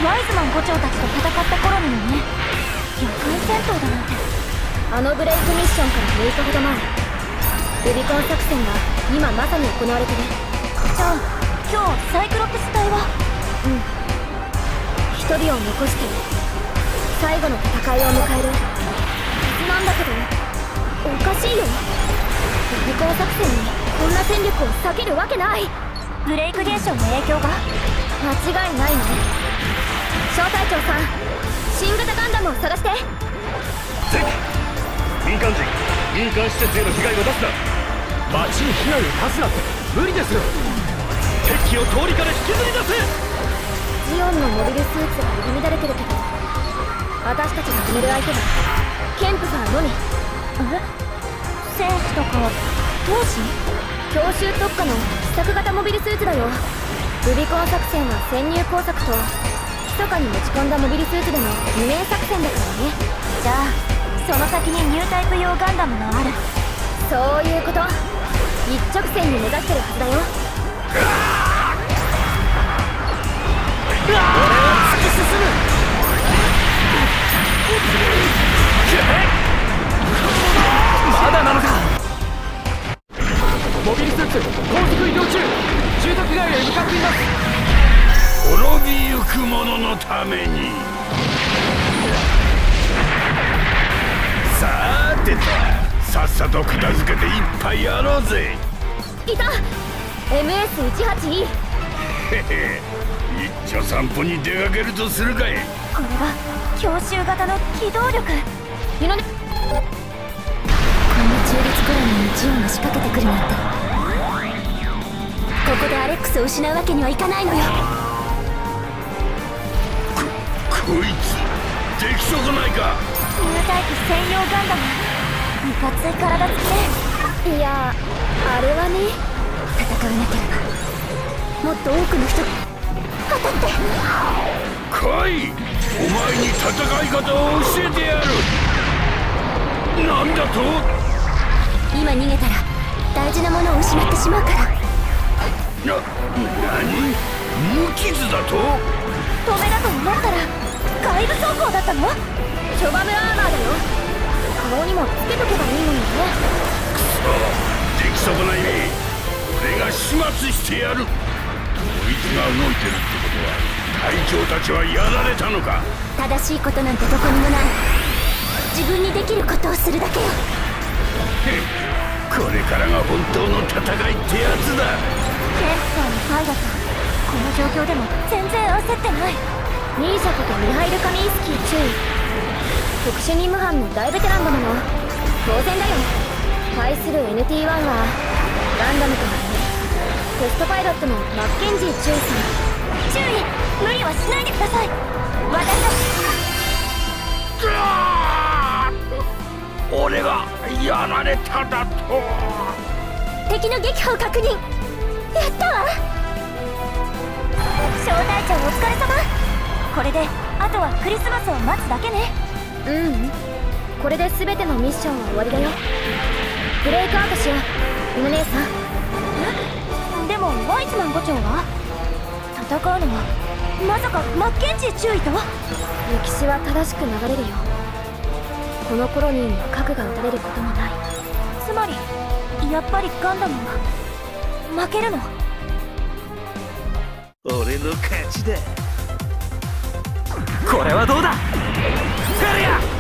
ワイズマン5長たちと戦った頃にもね。野外戦闘だなんて。 あのブレイクミッションから6日ほど前、ルビコン作戦が今まさに行われてね。 じゃあ今日サイクロプス隊は？ 一人を残して最後の戦いを迎えるはずなんだけど、おかしいよ。ルビコン作戦にこんな戦力を避けるわけない。 ブレイク現象の影響が？ 間違いないね。小隊長さん、新型ガンダムを探して。 ゼイ、民間人、民間施設への被害を出すな。町に被害を出すなって無理ですよ。敵機を通りから引きずり出せ。 ジオンのモビルスーツが入り乱れてるけど、私たちが止める相手はケンプファーのみ。 戦士とか闘士？ 強襲特化の試作型モビルスーツだよ。ルビコン作戦は潜入工作と密かに持ち込んだモビルスーツでの二面作戦だからね。 じゃあその先にニュータイプ用ガンダムがある。 そういうこと。一直線に目指してるはずだよ。 俺は突き進む。まだなのか。モビルスーツ高速移動中。住宅街へ向かっています。 滅びゆく者のために。さーてと、さっさと片付けて一杯やろうぜ。 いた MS18E。 へへ、一丁散歩に出かけるとするかい。 これが強襲型の機動力。 ユノネ、 こんな中立コロニーにジオンが仕掛けてくるなんて。ここでアレックスを失うわけにはいかないのよ。 こいつできそうじゃないか。 ニュータイプ専用ガンダム。いかつい体つきで。 いや、あれはね、 戦わなければもっと多くの人が当たって。 来い、お前に戦い方を教えてやる。なんだと。 今逃げたら大事なものを失ってしまうから。 何？無傷だと？ 止めだと思ったら外部走行だったの？ チョバムアーマーだよ。顔にもつけとけばいいのにね。 くそ、出来損ないね。俺が始末してやる。こいつが動いてるってことは隊長たちはやられたのか。 正しいことなんてどこにもない。自分にできることをするだけよ。 これからが本当の戦いってやつだ。 ケンプさんのパイロット、この状況でも全然焦ってない。 ニーシャことミハイル・カミンスキー注意。特殊任務班の大ベテランだもの。当然だよ。対する NT1 はガンダムとはね、テストパイロットのマッケンジー注意さん。 注意、無理はしないでください。 俺がやられただと。 敵の撃破を確認。やったわ。小隊長お疲れ様。これであとはクリスマスを待つだけね。 これで全てのミッションは終わりだよ。ブレイクアウトしよう、犬姉さん。 でもワイズマン5長は戦うのはまさかマッケンジー注意と？ 歴史は正しく流れるよ。このコロニーには核が撃たれることもない。 つまりやっぱりガンダムは負けるの？ 俺の勝ちだ。 これはどうだ。フェリア